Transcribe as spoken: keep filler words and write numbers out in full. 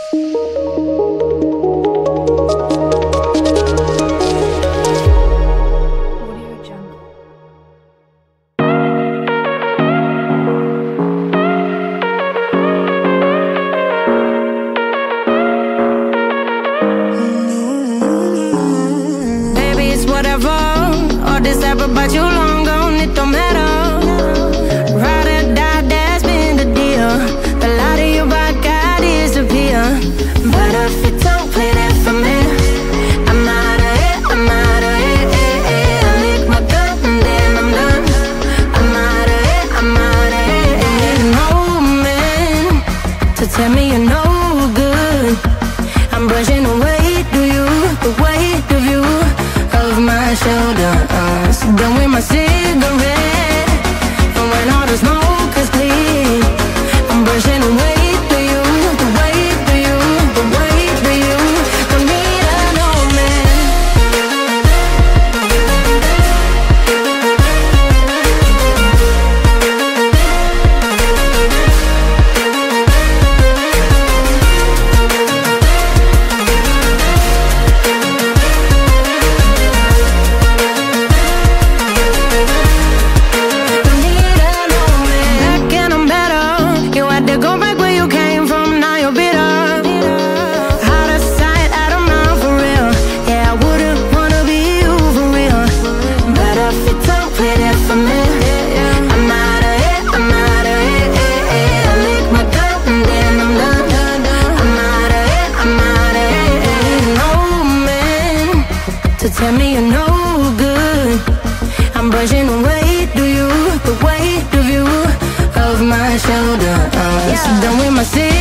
But you long gone, it don't matter. Ride or die, that's been the deal. The light of your back, I disappear. But if you don't play that for me, I'm out of it, I'm out of it, eh, eh. I lick my gun and then I'm done. I'm out of it, I'm out of it, eh. No man to tell me you're no good. I'm brushing the weight of you, the weight of you of my shoulder. uh, So done with my cigarette, and when all the smoke is clear, I'm brushing the weight of you, the weight of you, the weight of you. Don't need a no man. Tell me you're no good. I'm brushing the weight of you, the weight of you of my shoulder. uh, So done with my sin.